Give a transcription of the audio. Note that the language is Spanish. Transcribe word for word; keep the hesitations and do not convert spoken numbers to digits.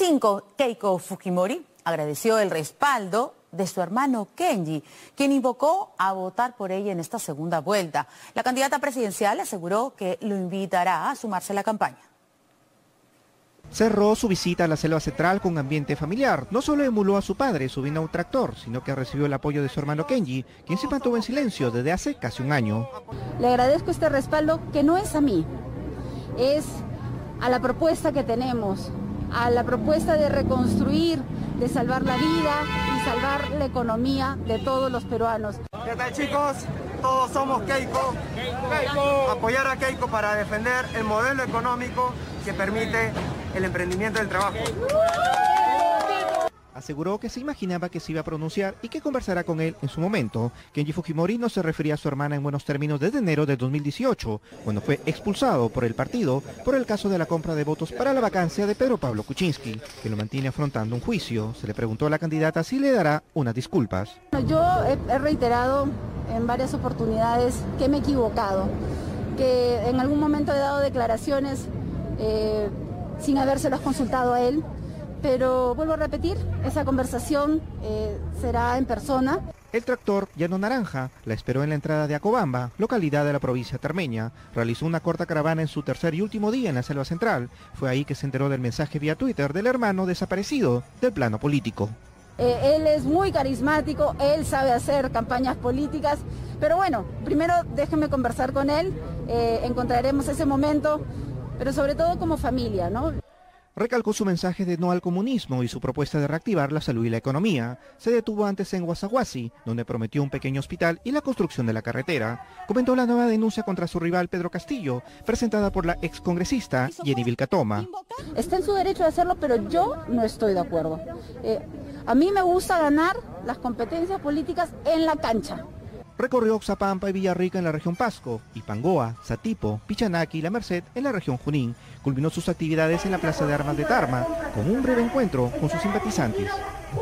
cinco, Keiko Fujimori agradeció el respaldo de su hermano Kenji, quien invocó a votar por ella en esta segunda vuelta. La candidata presidencial aseguró que lo invitará a sumarse a la campaña. Cerró su visita a la selva central con ambiente familiar. No solo emuló a su padre subiendo a un tractor, sino que recibió el apoyo de su hermano Kenji, quien se mantuvo en silencio desde hace casi un año. Le agradezco este respaldo que no es a mí, es a la propuesta que tenemos, a la propuesta de reconstruir, de salvar la vida y salvar la economía de todos los peruanos. ¿Qué tal, chicos? Todos somos Keiko. Keiko. Apoyar a Keiko para defender el modelo económico que permite el emprendimiento del trabajo. Aseguró que se imaginaba que se iba a pronunciar y que conversará con él en su momento. Kenji Fujimori no se refería a su hermana en buenos términos desde enero de dos mil dieciocho, cuando fue expulsado por el partido por el caso de la compra de votos para la vacancia de Pedro Pablo Kuczynski, que lo mantiene afrontando un juicio. Se le preguntó a la candidata si le dará unas disculpas. Yo he, he reiterado en varias oportunidades que me he equivocado, que en algún momento he dado declaraciones eh, sin habérselas consultado a él. Pero vuelvo a repetir, esa conversación eh, será en persona. El tractor Llano Naranja la esperó en la entrada de Acobamba, localidad de la provincia termeña. Realizó una corta caravana en su tercer y último día en la selva central. Fue ahí que se enteró del mensaje vía Twitter del hermano desaparecido del plano político. Eh, él es muy carismático, él sabe hacer campañas políticas, pero bueno, primero déjenme conversar con él, eh, encontraremos ese momento, pero sobre todo como familia, ¿no? Recalcó su mensaje de no al comunismo y su propuesta de reactivar la salud y la economía. Se detuvo antes en Guasaguasi, donde prometió un pequeño hospital y la construcción de la carretera. Comentó la nueva denuncia contra su rival Pedro Castillo, presentada por la excongresista Jenny Vilcatoma. Está en su derecho de hacerlo, pero yo no estoy de acuerdo. Eh, a mí me gusta ganar las competencias políticas en la cancha. Recorrió Oxapampa y Villarrica en la región Pasco, y Pangoa, Satipo, Pichanaki y La Merced en la región Junín. Culminó sus actividades en la Plaza de Armas de Tarma, con un breve encuentro con sus simpatizantes.